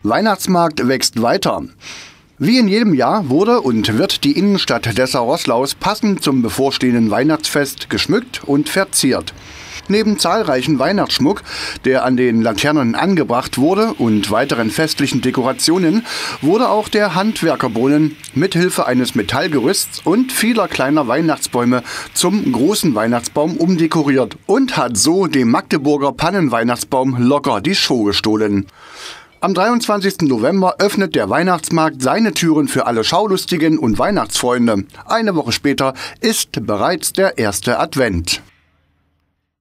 Weihnachtsmarkt wächst weiter. Wie in jedem Jahr wurde und wird die Innenstadt Dessau-Roßlaus passend zum bevorstehenden Weihnachtsfest geschmückt und verziert. Neben zahlreichen Weihnachtsschmuck, der an den Laternen angebracht wurde, und weiteren festlichen Dekorationen, wurde auch der Handwerkerbrunnen mithilfe eines Metallgerüsts und vieler kleiner Weihnachtsbäume zum großen Weihnachtsbaum umdekoriert und hat so dem Magdeburger Pannenweihnachtsbaum locker die Show gestohlen. Am 23. November öffnet der Weihnachtsmarkt seine Türen für alle Schaulustigen und Weihnachtsfreunde. Eine Woche später ist bereits der erste Advent.